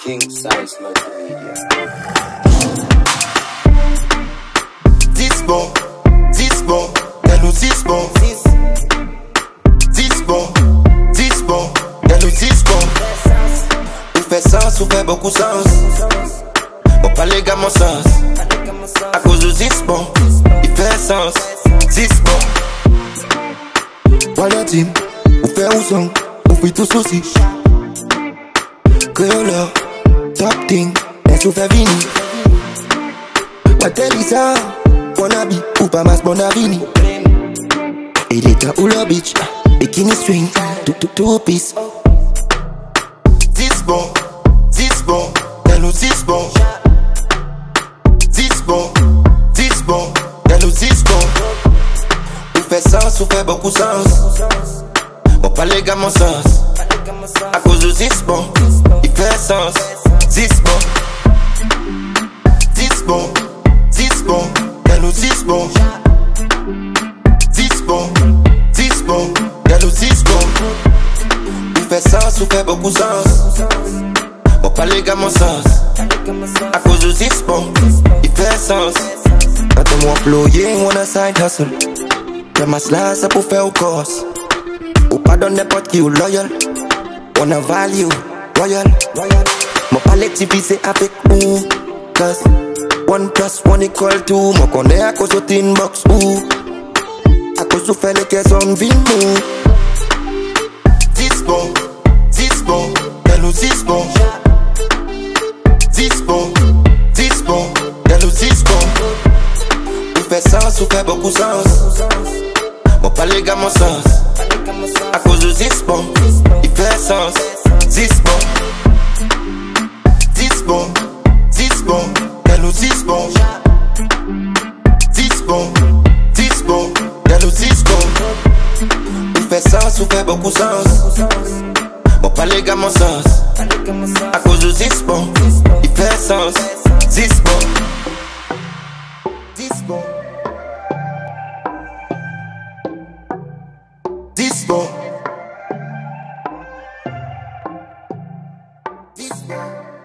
King Size Multimedia. Disbon, y'a nous disbon. Disbon, y'a nous disbon. Ou fait sens, ou fait beaucoup sens. Bon, pas les gars, mon sens. À cause de disbon, il fait sens. Disbon. Voilà, team, ou fait ou son, ou fait tout souci. Créole, top thing, est-ce ou fait vini? What tell is ça? Wannabe, ou pas mas bonavini. Et l'état ou le beach, bikini string, tout piece. Disbon, y'a nous disbon. Disbon, y'a nous disbon. Ou fait sens, ou fait beaucoup sens. Bon, pas les gars, mon sens. À cause de disbon, il fait sens. Disbon, y'a nous disbon. Y'a nous disbon. Il fait sens, ou fait beaucoup sens. Bon, pas les gars, mon sens. À cause de disbon, il fait sens. Quand on m'employé, on a side hustle. Que ma slash, ça pour faire au course. Ou pas dans n'importe qui ou loyal. On a value, royal. Mon palais divisé avec ou. Cause 1 + 1 = 2. Moi connais à cause de tin box ou. À cause de faire les caisses en ville mou. Disbon, y'a nous disbon. Y'a nous disbon. Ou fait sens, ou fait beaucoup sens. Bon, pas les gars, mon sens. À cause de disbon, il fait sens. Disbon, y'a nous disbon. Y'a nous disbon. Ou fait sens, ou fait beaucoup sens. Bon, pas les gars, mon sens. À cause de disbon, il fait sens. Disbon. Disbon.